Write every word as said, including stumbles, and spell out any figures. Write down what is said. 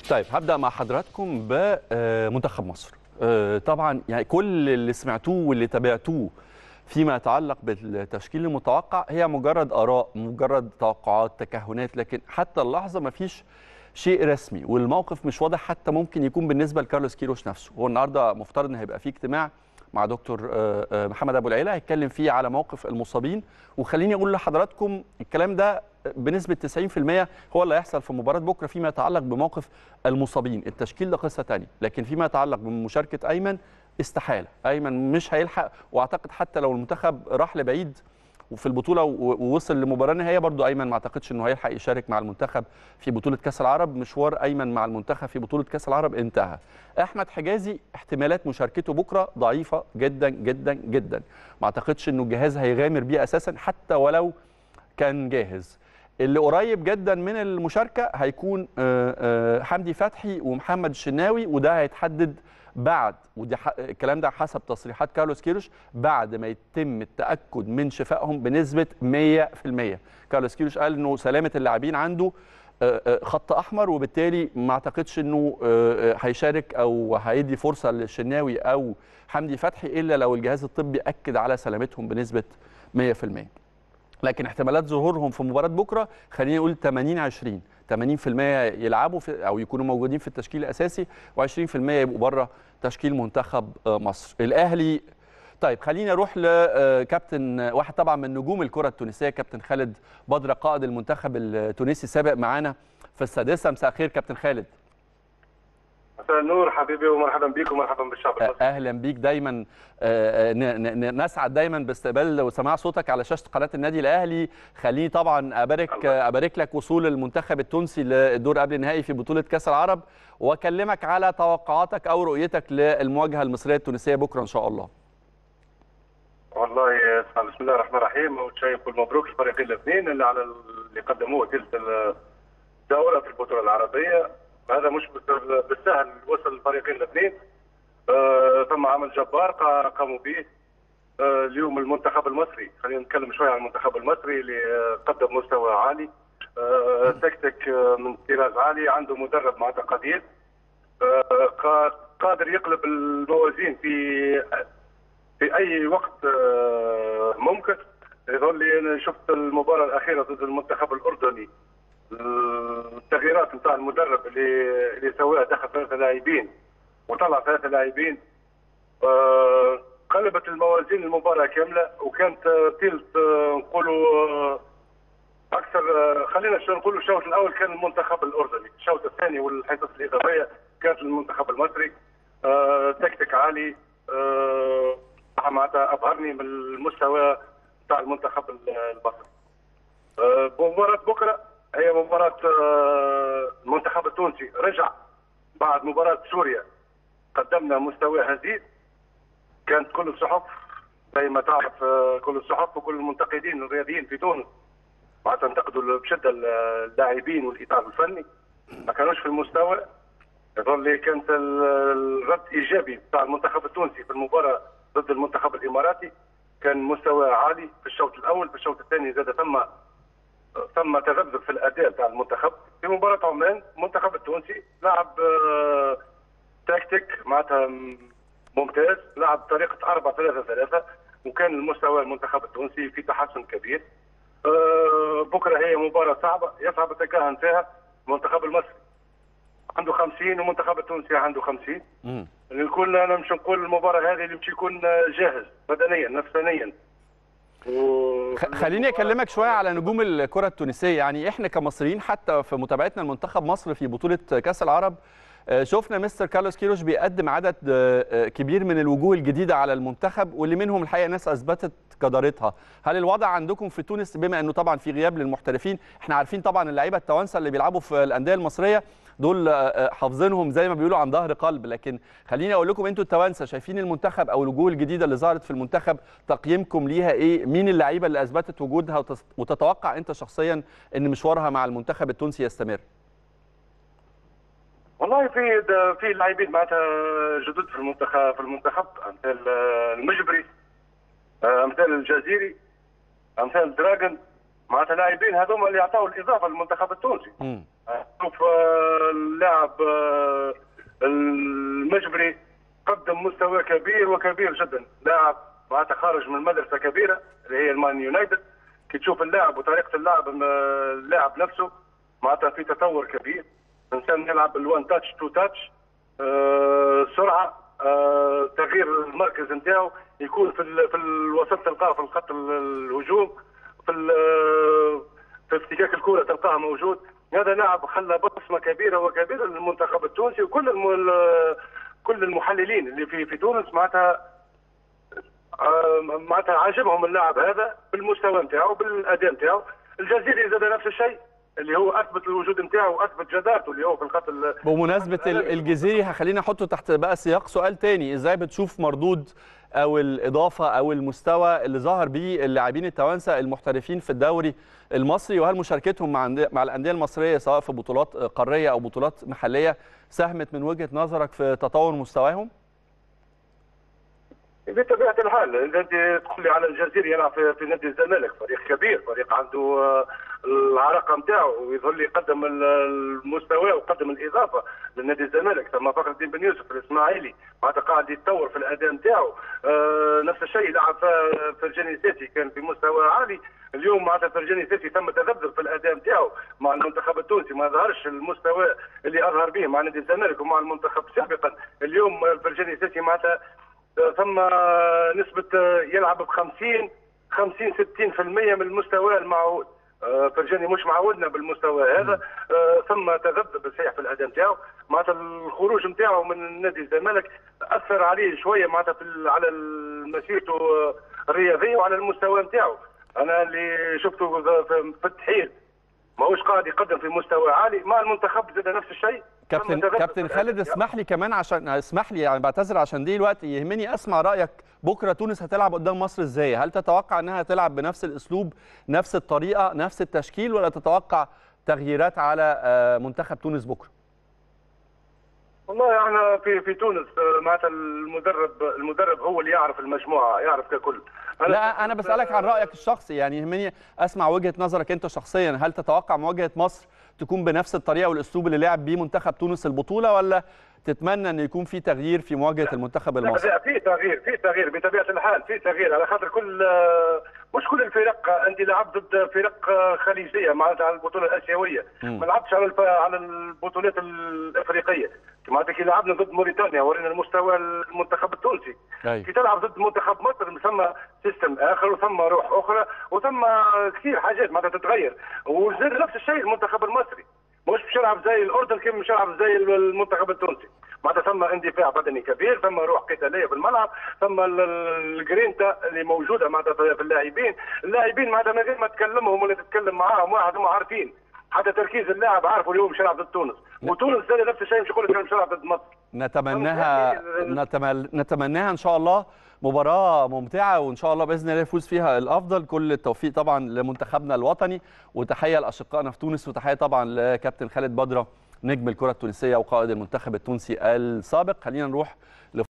طيب هبدأ مع حضراتكم بمنتخب مصر. طبعا يعني كل اللي سمعتوه واللي تابعتوه فيما يتعلق بالتشكيل المتوقع هي مجرد آراء، مجرد توقعات، تكهنات، لكن حتى اللحظة ما فيش شيء رسمي، والموقف مش واضح حتى ممكن يكون بالنسبة لكارلوس كيروش نفسه. هو النهارده مفترض ان هيبقى فيه اجتماع مع دكتور محمد ابو العيله هيتكلم فيه على موقف المصابين، وخليني اقول لحضراتكم الكلام ده بنسبه تسعين في المية هو اللي هيحصل في مباراه بكره فيما يتعلق بموقف المصابين. التشكيل ده قصه ثانيه، لكن فيما يتعلق بمشاركه ايمن استحاله، ايمن مش هيلحق، واعتقد حتى لو المنتخب راح لبعيد وفي البطوله ووصل لمباراه نهائيه برضو ايمن ما اعتقدش انه هيلحق يشارك مع المنتخب في بطوله كاس العرب. مشوار ايمن مع المنتخب في بطوله كاس العرب انتهى. احمد حجازي احتمالات مشاركته بكره ضعيفه جدا جدا جدا، ما اعتقدش انه الجهاز هيغامر بيه اساسا حتى ولو كان جاهز. اللي قريب جدا من المشاركه هيكون حمدي فتحي ومحمد الشناوي، وده هيتحدد بعد، ودي الكلام ده حسب تصريحات كارلوس كيروش، بعد ما يتم التاكد من شفائهم بنسبه مية في المية. كارلوس كيروش قال انه سلامه اللاعبين عنده خط احمر، وبالتالي ما اعتقدش انه هيشارك او هيدي فرصه للشناوي او حمدي فتحي الا لو الجهاز الطبي اكد على سلامتهم بنسبه مية في المية. لكن احتمالات ظهورهم في مباراه بكره خلينا نقول ثمانين عشرين، ثمانين في المية يلعبوا في او يكونوا موجودين في التشكيل الاساسي، وعشرين في المية يبقوا بره تشكيل منتخب مصر. الاهلي طيب خليني اروح لكابتن واحد طبعا من نجوم الكره التونسيه، كابتن خالد بدر قائد المنتخب التونسي، سابق معانا في السادسه. مساء الخير كابتن خالد. مساء النور حبيبي، ومرحبا بك ومرحبا بالشعب المصري. اهلا بيك، دايما نسعد دايما باستقبال وسماع صوتك على شاشه قناه النادي الاهلي. خليني طبعا ابارك ابارك لك وصول المنتخب التونسي للدور قبل النهائي في بطوله كاس العرب، واكلمك على توقعاتك او رؤيتك للمواجهه المصريه التونسيه بكره ان شاء الله. والله بسم الله الرحمن الرحيم، وشايف مبروك الفريقين الاثنين اللي على اللي قدموه تلك الدوره في البطوله العربيه. هذا مش بالسهل وصل الفريقين الاثنين. آه، ثم عمل جبار قاموا به. آه، اليوم المنتخب المصري، خلينا نتكلم شويه عن المنتخب المصري اللي قدم مستوى عالي، آه، تكتيك من طراز عالي، عنده مدرب مع تقدير، آه، قادر يقلب الموازين في في اي وقت آه، ممكن. يظل لي شفت المباراه الاخيره ضد المنتخب الاردني، التغييرات نتاع المدرب اللي اللي سواها، دخل ثلاثه لاعبين وطلع ثلاثه لاعبين، آه قلبت الموازين المباراه كامله. وكانت ثلث آه نقولوا آه اكثر، آه خلينا نقولوا الشوط الاول كان المنتخب الاردني، الشوط الثاني والحصص الاضافيه كانت المنتخب المصري. آه تكتيك عالي، آه معناتها ابهرني من المستوى بتاع المنتخب المصري. آه مباراه بكره هي مباراة المنتخب التونسي، رجع بعد مباراة سوريا قدمنا مستوى هزيل. كانت كل الصحف زي ما تعرف، كل الصحف وكل المنتقدين الرياضيين في تونس معناتها انتقدوا بشدة اللاعبين والإطار الفني، ما كانوش في المستوى. يظل كانت الرد إيجابي بتاع المنتخب التونسي في المباراة ضد المنتخب الإماراتي، كان مستوى عالي في الشوط الأول. في الشوط الثاني زاد ثم ثم تذبذب في الاداء تاع المنتخب. في مباراه عمان المنتخب التونسي لعب آه تكتيك معناتها ممتاز، لعب طريقه أربعة ثلاثة ثلاثة، وكان المستوى المنتخب التونسي في تحسن كبير. آه بكره هي مباراه صعبه، يصعب التكهن فيها. المنتخب المصري عنده خمسين والمنتخب التونسي عنده خمسين. نقول انا مش نقول المباراه هذه اللي باش يكون جاهز بدنيا نفسانيا. خليني اكلمك شويه على نجوم الكره التونسيه. يعني احنا كمصريين حتى في متابعتنا لمنتخب مصر في بطوله كاس العرب شفنا مستر كارلوس كيروش بيقدم عدد كبير من الوجوه الجديده على المنتخب، واللي منهم الحقيقه ناس اثبتت جدارتها. هل الوضع عندكم في تونس بما انه طبعا في غياب للمحترفين؟ احنا عارفين طبعا اللعيبه التوانسه اللي بيلعبوا في الانديه المصريه دول حافظينهم زي ما بيقولوا عن ظهر قلب، لكن خليني اقول لكم انتوا التوانسه شايفين المنتخب او الوجوه الجديده اللي ظهرت في المنتخب تقييمكم ليها ايه؟ مين اللعيبه اللي اثبتت وجودها وتتوقع انت شخصيا ان مشوارها مع المنتخب التونسي يستمر؟ والله في في لاعبين معناتها جدد في المنتخب في المنتخب امثال المجبري، امثال الجزيري، امثال دراجون، معناتها لاعبين هذوما اللي اعطوا الاضافه للمنتخب التونسي. شوف اللاعب المجبري قدم مستوى كبير وكبير جدا، لاعب معناتها خارج من مدرسه كبيره اللي هي المان يونايتد. كي تشوف اللاعب وطريقه اللعب، اللاعب نفسه معناتها في تطور كبير، انسان يلعب بالوان تاتش تو تاتش، أه سرعه، أه تغيير المركز نتاعو، يكون في في الوسط تلقاه في الخط الهجوم، في في افتكاك الكره تلقاه موجود. هذا لاعب خلى بصمه كبيره وكبيره للمنتخب التونسي، وكل الم... كل المحللين اللي في في تونس معناتها معناتها عاجبهم اللاعب هذا بالمستوى نتاعو بالاداء نتاعو. الجزيري زاد نفس الشيء، اللي هو اثبت الوجود نتاعو واثبت جدارته اللي هو في الخط. بمناسبه الجزيري هخلينا احطه تحت بقى سياق سؤال تاني، ازاي بتشوف مردود او الاضافه او المستوى اللي ظهر بيه اللاعبين التوانسه المحترفين في الدوري المصري، وهل مشاركتهم مع مع الانديه المصريه سواء في بطولات قاريه او بطولات محليه ساهمت من وجهه نظرك في تطور مستواهم؟ بطبيعه الحال، اذا انت تقول لي على الجزيري يلعب في, في نادي الزمالك، فريق كبير، فريق عنده العراقه نتاعو ويظل لي يقدم المستوى ويقدم الاضافه للنادي الزمالك. ثم فخر الدين بن يوسف الاسماعيلي معناتها قاعد يتطور في الاداء نتاعو. آه نفس الشيء لعب فرجاني سيتي كان في مستوى عالي، اليوم معناتها فرجاني سيتي تم تذبذب في الاداء نتاعو مع المنتخب التونسي، ما ظهرش المستوى اللي اظهر به مع نادي الزمالك ومع المنتخب سابقا. اليوم فرجاني سيتي معناتها ثم نسبة يلعب ب خمسين خمسين ستين بالمئة من المستوى المعهود. فرجاني مش معودنا بالمستوى هذا، ثم تذبذب صحيح في الاداء نتاعو. معناتها الخروج نتاعو من نادي الزمالك اثر عليه شويه معناتها على مسيرته الرياضيه وعلى المستوى نتاعو. انا اللي شفته في التحيل ماهوش قاعد يقدم في مستوى عالي، مع المنتخب زاد نفس الشيء. كابتن كابتن خالد اسمح لي كمان، عشان اسمح لي يعني بعتذر عشان دي الوقت، يهمني اسمع رايك. بكره تونس هتلعب قدام مصر ازاي؟ هل تتوقع انها تلعب بنفس الاسلوب نفس الطريقه نفس التشكيل، ولا تتوقع تغييرات على منتخب تونس بكره؟ والله احنا في في تونس معناتها المدرب المدرب هو اللي يعرف المجموعه، يعرف ككل. أنا لا انا بسالك عن رايك الشخصي، يعني يهمني اسمع وجهه نظرك انت شخصيا. هل تتوقع مواجهه مصر تكون بنفس الطريقه والاسلوب اللي لعب بيه منتخب تونس البطوله، ولا تتمنى ان يكون في تغيير في مواجهه المنتخب المصري؟ لا في تغيير، في تغيير بطبيعه الحال، في تغيير على خاطر كل مش كل الفرق. انت لعبت ضد فرق خليجيه معناتها على البطوله الاسيويه، ما لعبتش على على البطولات الافريقيه. معناتها كي لعبنا ضد موريتانيا ورينا المستوى المنتخب التونسي. كي تلعب ضد منتخب مصر ثم سيستم اخر وثم روح اخرى وثم كثير حاجات معناتها تتغير. وزاد نفس الشيء المنتخب المصري، مش باش يلعب زي الاردن كيف مش يلعب زي المنتخب التونسي. معناتها ثم اندفاع بدني كبير، ثم روح قتاليه في الملعب، ثم الجرينتا اللي موجوده معناتها في اللاعبين، اللاعبين معناتها من غير ما تكلمهم ولا تتكلم معاهم واحد هم عارفين، حتى تركيز اللاعب عارفوا اليوم مش يلعب ضد تونس، وتونس زاد نفس الشيء مش يقول لك مش يلعب ضد مصر. نتمناها نتمناها ان شاء الله مباراة ممتعة، وإن شاء الله بإذن الله يفوز فيها الأفضل. كل التوفيق طبعا لمنتخبنا الوطني، وتحية لأشقائنا في تونس، وتحية طبعا لكابتن خالد بدرة نجم الكرة التونسية وقائد المنتخب التونسي السابق. خلينا نروح